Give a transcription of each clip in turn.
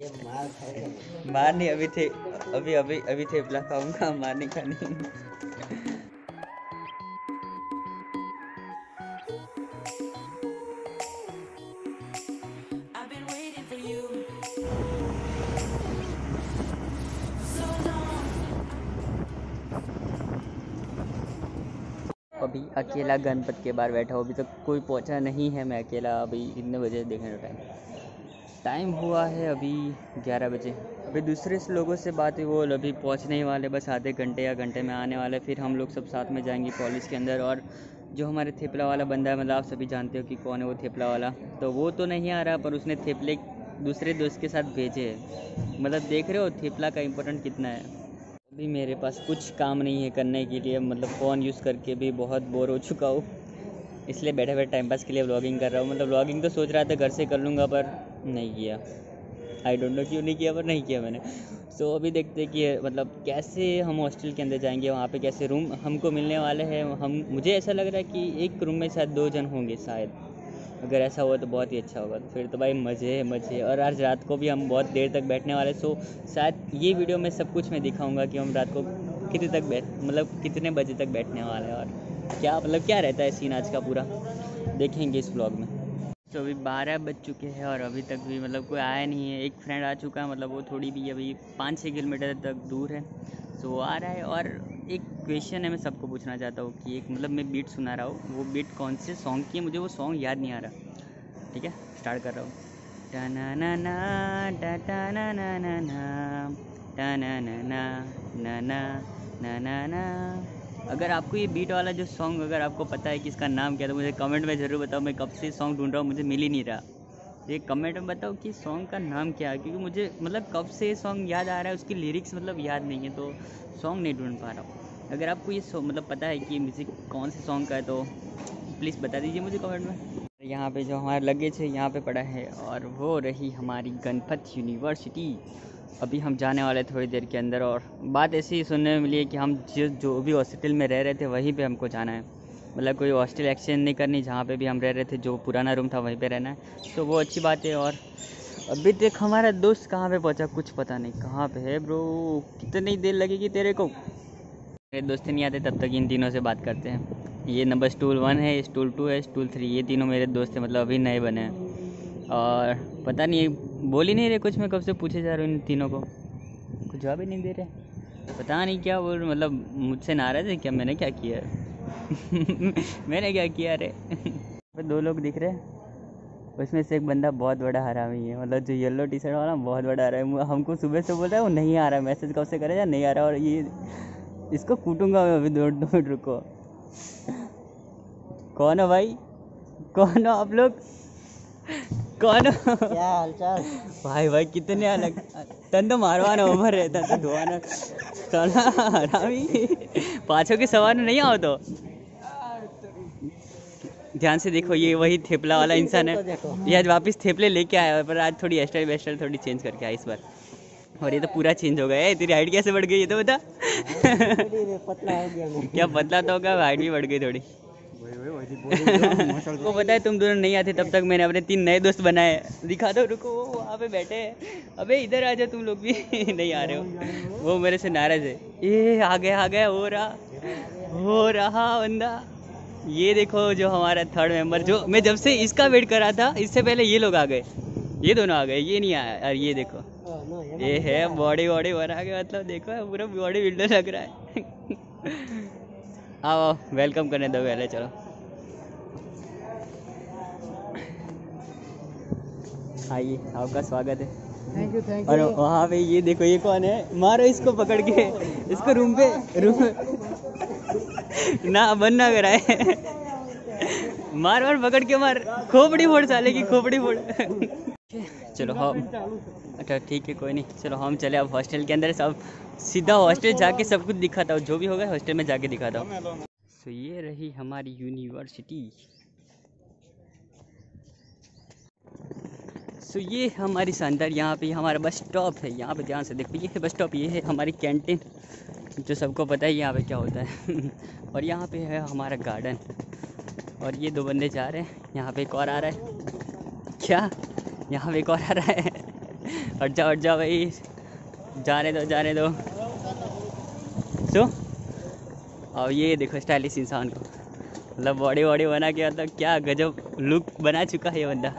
मार नहीं, अभी थे अभी अभी अभी थेपला खाऊंगा, मार नहीं खानी। अभी अकेला गणपति के बाहर बैठा हूँ, अभी तक कोई पहुँचा नहीं है, मैं अकेला। अभी कितने बजे देखने का टाइम हुआ है, अभी 11 बजे। अभी दूसरे लोगों से बात हुई, वो अभी पहुँचने ही वाले, बस आधे घंटे या घंटे में आने वाले। फिर हम लोग सब साथ में जाएंगे कॉलेज के अंदर। और जो हमारे थेपला वाला बंदा है, मतलब आप सभी जानते हो कि कौन है वो थेपला वाला, तो वो तो नहीं आ रहा, पर उसने थेपले दूसरे दोस्त के साथ भेजे हैं। मतलब देख रहे हो थेपला का इम्पोर्टेंट कितना है। अभी मेरे पास कुछ काम नहीं है करने के लिए, मतलब फ़ोन यूज़ करके भी बहुत बोर हो चुका हूँ, इसलिए बैठे बैठे टाइम पास के लिए व्लॉगिंग कर रहा हूँ। मतलब व्लॉगिंग तो सोच रहा था घर से कर लूँगा, पर नहीं किया। आई डोंट नो क्यों नहीं किया, पर नहीं किया मैंने। सो अभी देखते कि मतलब कैसे हम हॉस्टल के अंदर जाएंगे, वहाँ पे कैसे रूम हमको मिलने वाले हैं। मुझे ऐसा लग रहा है कि एक रूम में शायद 2 जन होंगे शायद। अगर ऐसा हुआ तो बहुत ही अच्छा होगा, तो फिर तो भाई मज़े है मज़े। और आज रात को भी हम बहुत देर तक बैठने वाले। सो शायद ये वीडियो में सब कुछ मैं दिखाऊंगा कि हम रात को कितने तक मतलब कितने बजे तक बैठने वाले हैं, और क्या मतलब क्या रहता है सीन आज का पूरा देखेंगे इस व्लॉग में। तो अभी 12 बज चुके हैं और अभी तक भी मतलब कोई आया नहीं है। एक फ्रेंड आ चुका है, मतलब वो थोड़ी भी अभी 5-6 किलोमीटर तक दूर है, तो वो आ रहा है। और एक क्वेश्चन है, मैं सबको पूछना चाहता हूँ कि एक मतलब मैं बीट सुना रहा हूँ, वो बीट कौन से सॉन्ग की है, मुझे वो सॉन्ग याद नहीं आ रहा। ठीक है, स्टार्ट कर रहा हूँ। टा ना ना ना टा टा ना ना ना ना टा ना ना ना ना ना ना ना। अगर आपको ये बीट वाला जो सॉन्ग अगर आपको पता है कि इसका नाम क्या है, तो मुझे कमेंट में ज़रूर बताओ। मैं कब से सॉन्ग ढूंढ रहा हूँ, मुझे मिल ही नहीं रहा। ये कमेंट में बताओ कि सॉन्ग का नाम क्या है, क्योंकि मुझे मतलब कब से ये सॉन्ग याद आ रहा है, उसकी लिरिक्स मतलब याद नहीं है, तो सॉन्ग नहीं ढूंढ पा रहा हूँ। अगर आपको ये मतलब पता है कि म्यूज़िक कौन से सॉन्ग का है, तो प्लीज़ बता दीजिए मुझे कमेंट में। यहाँ पे जो हमारा लगेज है यहाँ पे पड़ा है, और वो रही हमारी गणपत यूनिवर्सिटी। अभी हम जाने वाले थोड़ी देर के अंदर। और बात ऐसी ही सुनने में मिली है कि हम जो भी हॉस्टल में रह रहे थे वहीं पे हमको जाना है। मतलब कोई हॉस्टल एक्सचेंज नहीं करनी, जहाँ पे भी हम रह रहे थे जो पुराना रूम था वहीं पे रहना है, तो वो अच्छी बात है। और अभी तक हमारा दोस्त कहाँ पे पहुँचा कुछ पता नहीं, कहाँ पे है ब्रो, कितनी देर लगेगी तेरे को। मेरे दोस्त नहीं आते तब तक इन तीनों से बात करते हैं। ये नंबर स्टूल 1 है, स्टूल 2 है, स्टूल 3, ये तीनों मेरे दोस्त हैं, मतलब अभी नए बने हैं। और पता नहीं बोल ही नहीं रहे कुछ, मैं कब से पूछे जा रहा हूँ इन तीनों को, कुछ जवाब ही नहीं दे रहे। पता नहीं क्या बोल, मतलब मुझसे नाराज़ है क्या, मैंने क्या किया है? मैंने क्या किया रे? 2 लोग दिख रहे हैं, उसमें से एक बंदा बहुत बड़ा हरामी है, मतलब जो येलो टी शर्ट वाला बहुत बड़ा हरामी है। हमको सुबह से बोल रहा है वो नहीं आ रहा, मैसेज कब से करे या नहीं आ रहा। और ये इसको कूटूंगा मैं अभी, दो रुको। कौन हो भाई, कौन हो आप लोग, कौन हो? क्या हालचाल भाई भाई कितने अलग, तन तो मारवाना उम्र रहता तो धोना साला हरामी। पाछों के सवार नहीं आओ तो ध्यान से देखो, ये वही थेपला वाला इंसान है। ये आज वापस थेपले लेके आया है, पर आज थोड़ी हेयर थोड़ी चेंज करके आया इस बार। और ये तो पूरा चेंज हो गया है। तेरी हाइट कैसे बढ़ गई ये तो बता। पतला हो गया मैं। क्या पतला तो होगा, हाइट भी बढ़ गई थोड़ी। को पता है तुम दोनों नहीं आते तब तक मैंने अपने 3 नए दोस्त बनाए। दिखा दो, रुको, वो वहाँ पे बैठे हैं। अबे इधर आ जाओ तुम लोग भी। नहीं आ रहे हो, वो मेरे से नाराज है। ये आ गया हो रहा बंदा। ये देखो जो हमारा 3rd मेंबर, जो मैं जब से इसका वेट कर रहा था, इससे पहले ये लोग आ गए, ये दोनों आ गए, ये नहीं आया। और ये देखो, ये है बॉडी बना के, मतलब देखो पूरा बॉडी बिल्डर लग रहा है। आओ वेलकम करने दो पहले, चलो। आइए, आपका स्वागत है। थैंक यू और वहाँ पे ये देखो, ये कौन है, मारो इसको पकड़ के, इसको रूम ना बंद ना कराए। मार पकड़ के मार, खोपड़ी फोड़ साले की, खोपड़ी फोड़। चलो हम, अच्छा ठीक है कोई नहीं, चलो हम चले अब हॉस्टल के अंदर। सब सीधा हॉस्टल जाके सब कुछ दिखाता हूँ, जो भी होगा हॉस्टल में जाके दिखाता हूँ। तो ये रही हमारी यूनिवर्सिटी। सो ये हमारी शानदार, यहाँ पे हमारा बस स्टॉप है। यहाँ पे ध्यान से देखो, ये है बस स्टॉप, ये है हमारी कैंटीन, जो सबको पता है यहाँ पे क्या होता है। और यहाँ पे है हमारा गार्डन। और ये 2 बंदे जा रहे हैं, यहाँ पे एक और आ रहा है, क्या यहाँ पे एक और आ रहा है। हट जाओ भाई, जाने दो। सो और ये देखो स्टाइलिश इंसान को, मतलब बॉडी वॉडी बना के, मतलब क्या गजब लुक बना चुका है ये बंदा।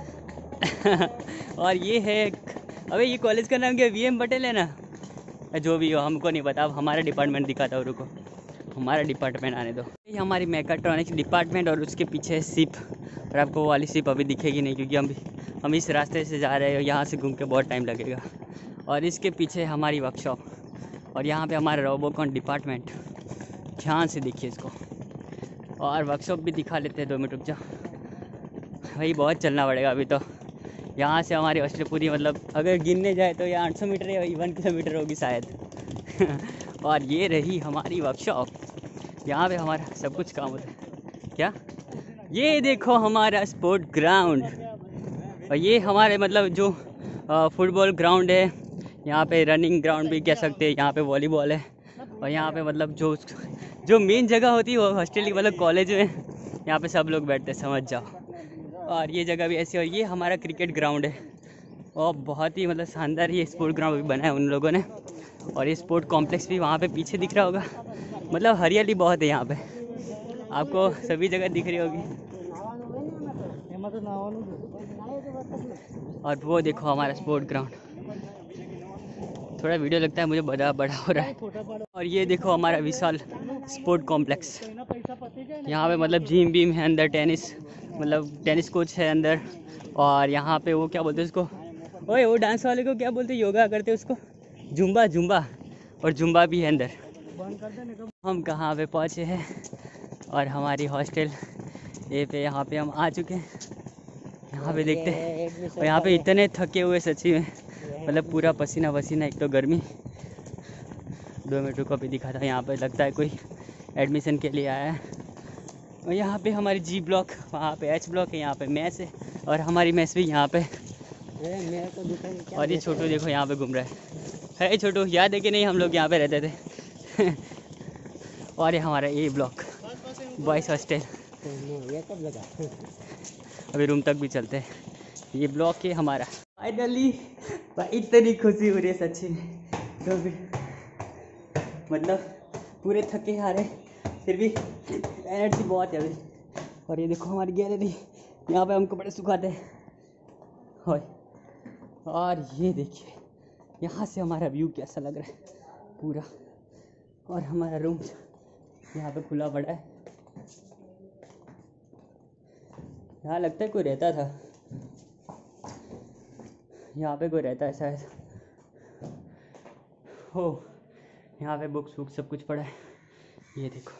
और ये है अबे ये कॉलेज का नाम क्या, वीएम पटेल है ना? जो भी हो हमको नहीं पता, अब हमारा डिपार्टमेंट दिखाता हूँ, रुको हमारा डिपार्टमेंट आने दो। ये हमारी मैकाट्रॉनिक्स डिपार्टमेंट और उसके पीछे है सिप, और आपको वो वाली सिप अभी दिखेगी नहीं क्योंकि हम इस रास्ते से जा रहे हैं, यहाँ से घूम के बहुत टाइम लगेगा। और इसके पीछे हमारी वर्कशॉप, और यहाँ पे हमारा रोबोकॉन डिपार्टमेंट, ध्यान से देखिए इसको। और वर्कशॉप भी दिखा लेते हैं, 2 मिनट रुक जाओ भाई, बहुत चलना पड़ेगा अभी तो। यहाँ से हमारी हॉस्टल पूरी, मतलब अगर गिनने जाए तो यहाँ 800 मीटर या 1 किलोमीटर होगी शायद। और ये रही हमारी वर्कशॉप, यहाँ पे हमारा सब कुछ काम होता है। क्या ये देखो हमारा स्पोर्ट ग्राउंड, और ये हमारे मतलब जो फुटबॉल ग्राउंड है, यहाँ पे रनिंग ग्राउंड भी कह सकते हैं, यहाँ पे वॉलीबॉल है। और यहाँ पे मतलब जो मेन जगह होती है वो हॉस्टल की, मतलब कॉलेज में, यहाँ पे सब लोग बैठते हैं, समझ जाओ। और ये जगह भी ऐसी, और ये हमारा क्रिकेट ग्राउंड है, और बहुत ही मतलब शानदार ये स्पोर्ट ग्राउंड भी बना है उन लोगों ने। और ये स्पोर्ट कॉम्प्लेक्स भी वहाँ पे पीछे दिख रहा होगा, मतलब हरियाली बहुत है यहाँ पे, आपको सभी जगह दिख रही होगी। और वो देखो हमारा स्पोर्ट ग्राउंड, थोड़ा वीडियो लगता है मुझे बड़ा हो रहा है। और ये देखो हमारा विशाल स्पोर्ट कॉम्प्लेक्स, यहाँ पे मतलब जिम बीम है अंदर, टेनिस मतलब टेनिस कोच है अंदर। और यहाँ पे वो क्या बोलते हैं उसको, ओए वो डांस वाले को क्या बोलते हैं, योगा करते हैं उसको, जुम्बा, और जुम्बा भी है अंदर। हम कहाँ पे पहुँचे हैं, और हमारी हॉस्टल ये पे, यहाँ पे हम आ चुके हैं। यहाँ पे देखते हैं, और यहाँ पे इतने थके हुए सच्ची में, मतलब पूरा पसीना, एक तो गर्मी। 2 मिनट को भी दिखा था, यहाँ पे लगता है कोई एडमिशन के लिए आया है। और यहाँ पे हमारी जी ब्लॉक, वहाँ पे एच ब्लॉक है, यहाँ पे मैस है, और हमारी मैस भी यहाँ पे। और ये छोटू देखो यहाँ पे घूम रहा है छोटू, याद है कि नहीं हम लोग यहाँ पे रहते थे। और ये हमारा ए ब्लॉक बॉयज़ हॉस्टल, अभी रूम तक भी चलते हैं। ये ब्लॉक है हमारा। फाइनली भाई इतनी खुशी हो रही है सच्ची में, तो भी मतलब पूरे थके हारे, फिर भी एनर्जी बहुत है अभी। और ये देखो हमारी गैलरी, यहाँ पे हम कपड़े सुखाते हैं। और ये देखिए यहाँ से हमारा व्यू कैसा लग रहा है पूरा, और हमारा रूम यहाँ पे खुला पड़ा है। यहाँ लगता है कोई रहता था, यहाँ पे कोई रहता है शायद। हो यहाँ पे बुक्स सब कुछ पड़ा है, ये देखो।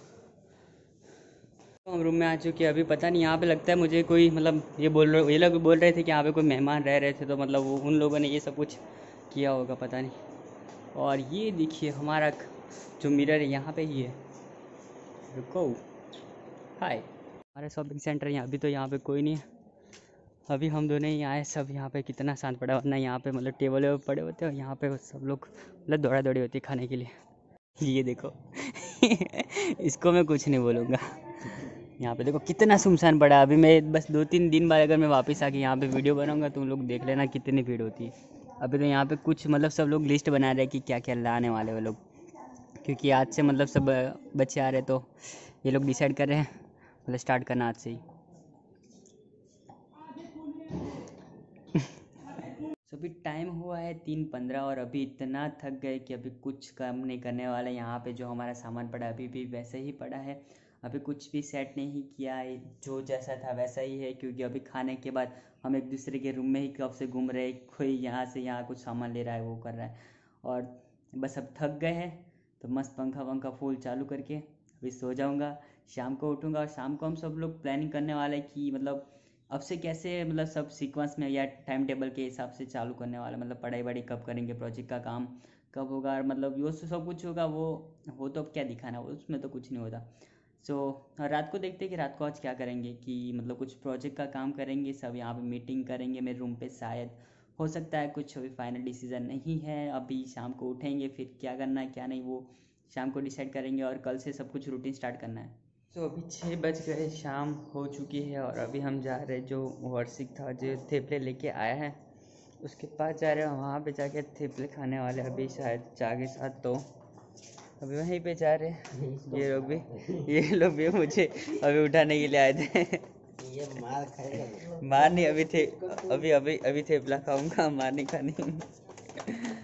तो हम रूम में आ चुके हैं, अभी पता नहीं यहाँ पे लगता है मुझे कोई, मतलब ये लोग बोल रहे थे कि यहाँ पे कोई मेहमान रह रहे थे, तो मतलब वो उन लोगों ने ये सब कुछ किया होगा, पता नहीं। और ये देखिए हमारा जो मिरर है यहाँ पे ही है, रुको, हाय। हमारा शॉपिंग सेंटर यहाँ, अभी तो यहाँ पे कोई नहीं है, अभी हम दोनों ही आए, सब यहाँ पे कितना शांत पड़ा, वरना यहाँ पे मतलब टेबल पड़े होते हैं, और यहाँ पे सब लोग मतलब दौड़ा दौड़ी होती है खाने के लिए। ये देखो। इसको मैं कुछ नहीं बोलूँगा। यहाँ पे देखो कितना सुनसान पड़ा, अभी मैं बस 2-3 दिन बाद अगर मैं वापस आके यहाँ पे वीडियो बनाऊँगा, तुम लोग देख लेना कितनी भीड़ होती है। अभी तो यहाँ पे कुछ मतलब सब लोग लिस्ट बना रहे हैं कि क्या क्या लाने वाले वो लोग, क्योंकि आज से मतलब सब बच्चे आ रहे, तो ये लोग डिसाइड कर रहे हैं मतलब स्टार्ट करना आज से ही। अभी टाइम हुआ है 3:15, और अभी इतना थक गए कि अभी कुछ काम नहीं करने वाला। यहाँ पे जो हमारा सामान पड़ा अभी भी वैसे ही पड़ा है, अभी कुछ भी सेट नहीं किया है, जो जैसा था वैसा ही है। क्योंकि अभी खाने के बाद हम एक दूसरे के रूम में ही कब से घूम रहे, कोई यहाँ से यहाँ कुछ सामान ले रहा है, वो कर रहा है, और बस अब थक गए हैं। तो मस्त पंखा वंखा फुल चालू करके अभी सो जाऊँगा, शाम को उठूँगा। और शाम को हम सब लोग प्लानिंग करने वाले हैं कि मतलब अब से कैसे मतलब सब सीक्वेंस में या टाइम टेबल के हिसाब से चालू करने वाला, मतलब पढ़ाई वढ़ाई कब करेंगे, प्रोजेक्ट का काम कब होगा, और मतलब वो सब कुछ होगा। वो तो क्या दिखाना, उसमें तो कुछ नहीं होता। सो रात को देखते हैं कि रात को आज क्या करेंगे, कि मतलब कुछ प्रोजेक्ट का काम करेंगे, सब यहाँ पे मीटिंग करेंगे मेरे रूम पे, शायद हो सकता है कुछ अभी फाइनल डिसीजन नहीं है। अभी शाम को उठेंगे, फिर क्या करना है क्या नहीं वो शाम को डिसाइड करेंगे, और कल से सब कुछ रूटीन स्टार्ट करना है। तो अभी 6 बज गए, शाम हो चुकी है, और अभी हम जा रहे हैं, जो वर्षिक था जो थेपले लेके आया है उसके पास जा रहे हैं, वहाँ पे जाके थेपले खाने वाले अभी शायद चाय के साथ। तो अभी वहीं पे जा रहे हैं ये लोग भी मुझे अभी उठाने के लिए आए थे। ये मार खाएगा। मार नहीं, अभी थेपला खाऊंगा, मार नहीं खानी।